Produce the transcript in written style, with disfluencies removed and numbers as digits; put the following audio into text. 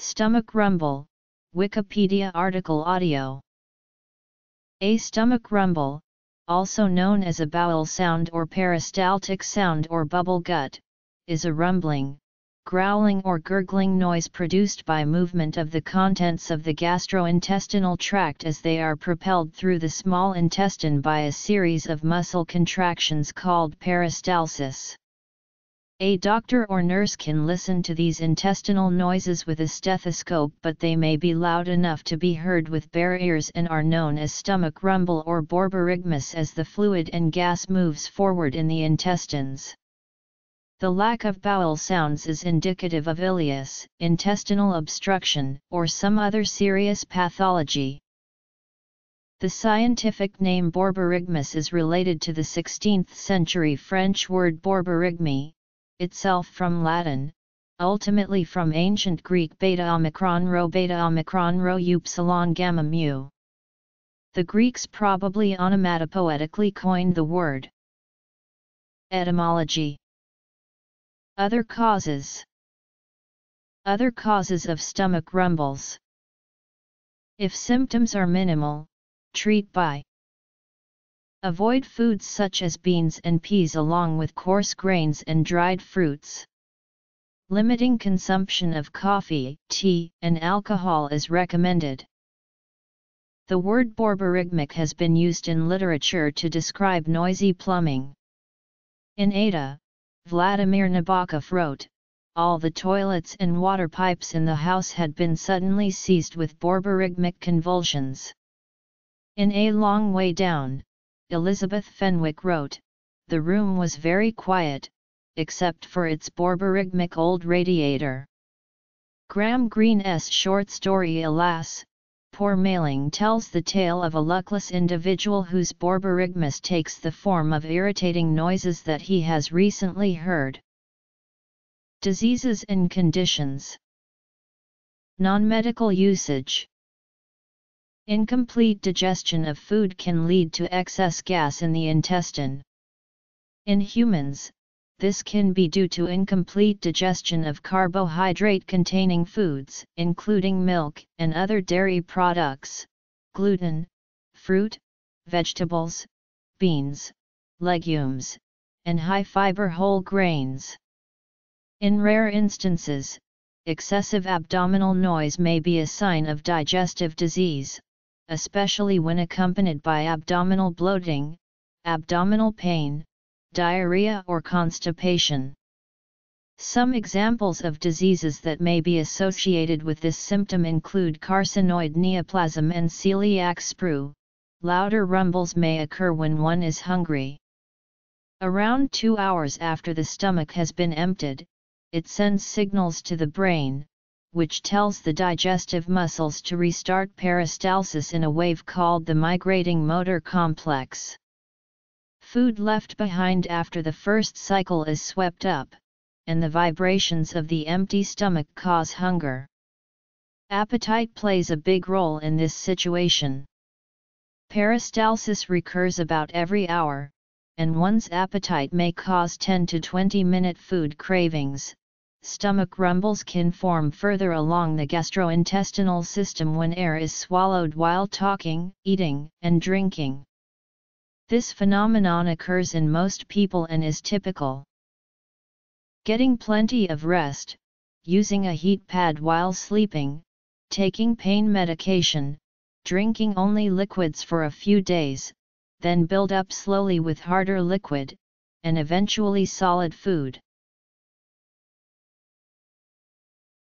Stomach rumble, Wikipedia article audio. A stomach rumble, also known as a bowel sound or peristaltic sound or bubble gut, is a rumbling, growling or gurgling noise produced by movement of the contents of the gastrointestinal tract as they are propelled through the small intestine by a series of muscle contractions called peristalsis. A doctor or nurse can listen to these intestinal noises with a stethoscope, but they may be loud enough to be heard with bare ears and are known as stomach rumble or borborygmus as the fluid and gas moves forward in the intestines. The lack of bowel sounds is indicative of ileus, intestinal obstruction, or some other serious pathology. The scientific name borborygmus is related to the 16th century French word borborygmi, itself from Latin, ultimately from ancient Greek beta omicron rho upsilon gamma mu. The Greeks probably onomatopoetically coined the word. Etymology. Other causes. Other causes of stomach rumbles. If symptoms are minimal, treat by: avoid foods such as beans and peas along with coarse grains and dried fruits. Limiting consumption of coffee, tea, and alcohol is recommended. The word borborygmic has been used in literature to describe noisy plumbing. In Ada, Vladimir Nabokov wrote, "All the toilets and water pipes in the house had been suddenly seized with borborygmic convulsions." In A Long Way Down, Elizabeth Fenwick wrote, "The room was very quiet, except for its borborygmic old radiator." Graham Greene's short story Alas, Poor Mailing tells the tale of a luckless individual whose borborygmus takes the form of irritating noises that he has recently heard. Diseases and conditions. Non-medical usage. Incomplete digestion of food can lead to excess gas in the intestine. In humans, this can be due to incomplete digestion of carbohydrate-containing foods, including milk and other dairy products, gluten, fruit, vegetables, beans, legumes, and high-fiber whole grains. In rare instances, excessive abdominal noise may be a sign of digestive disease, especially when accompanied by abdominal bloating, abdominal pain, diarrhea or constipation. Some examples of diseases that may be associated with this symptom include carcinoid neoplasm and celiac sprue. Louder rumbles may occur when one is hungry. Around 2 hours after the stomach has been emptied, it sends signals to the brain, which tells the digestive muscles to restart peristalsis in a wave called the migrating motor complex. Food left behind after the first cycle is swept up, and the vibrations of the empty stomach cause hunger. Appetite plays a big role in this situation. Peristalsis recurs about every hour, and one's appetite may cause 10 to 20-minute food cravings. Stomach rumbles can form further along the gastrointestinal system when air is swallowed while talking, eating, and drinking. This phenomenon occurs in most people and is typical. Getting plenty of rest, using a heat pad while sleeping, taking pain medication, drinking only liquids for a few days, then build up slowly with harder liquid, and eventually solid food.